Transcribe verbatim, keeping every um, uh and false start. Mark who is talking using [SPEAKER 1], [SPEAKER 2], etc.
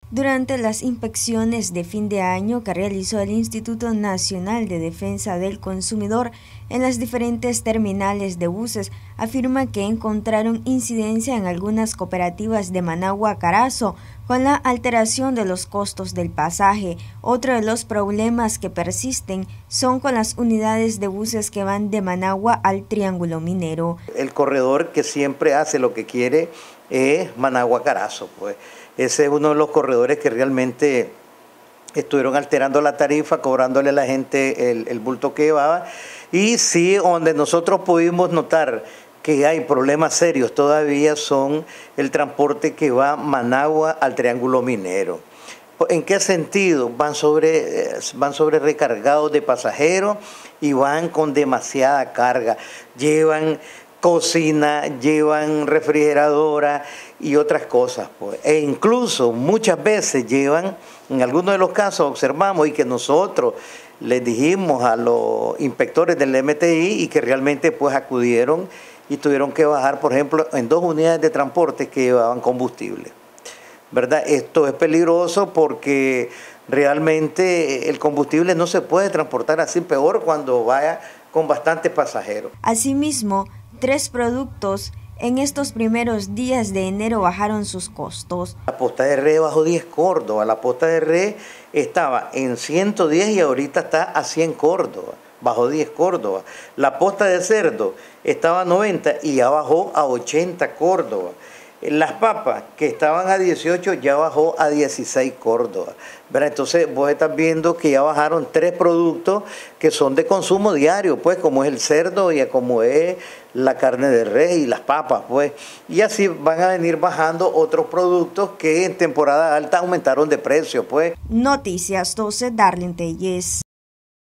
[SPEAKER 1] Durante las inspecciones de fin de año que realizó el Instituto Nacional de Defensa del Consumidor en las diferentes terminales de buses, afirma que encontraron incidencia en algunas cooperativas de Managua-Carazo con la alteración de los costos del pasaje. Otro de los problemas que persisten son con las unidades de buses que van de Managua al Triángulo Minero.
[SPEAKER 2] El corredor que siempre hace lo que quiere es Managua-Carazo, pues. Ese es uno de los corredores que realmente estuvieron alterando la tarifa, cobrándole a la gente el, el bulto que llevaba. Y sí, donde nosotros pudimos notar que hay problemas serios todavía son el transporte que va Managua al Triángulo Minero. ¿En qué sentido? Van sobre, van sobre recargados de pasajeros y van con demasiada carga. Llevan cocina, llevan refrigeradora y otras cosas, pues. E incluso muchas veces llevan, en algunos de los casos observamos y que nosotros les dijimos a los inspectores del M T I y que realmente pues acudieron y tuvieron que bajar, por ejemplo, en dos unidades de transporte que llevaban combustible, ¿verdad? Esto es peligroso porque realmente el combustible no se puede transportar así, peor cuando vaya con bastantes pasajeros.
[SPEAKER 1] Asimismo, tres productos en estos primeros días de enero bajaron sus costos.
[SPEAKER 2] La posta de res bajó diez córdobas, la posta de res estaba en ciento diez y ahorita está a cien córdobas, bajó diez córdobas. La posta de cerdo estaba a noventa y ya bajó a ochenta córdobas. Las papas que estaban a dieciocho ya bajó a dieciséis córdobas. ¿Verdad? Entonces vos estás viendo que ya bajaron tres productos que son de consumo diario, pues como es el cerdo y como es la carne de res y las papas, pues. Y así van a venir bajando otros productos que en temporada alta aumentaron de precio, pues.
[SPEAKER 1] Noticias doce, Darlene Telles.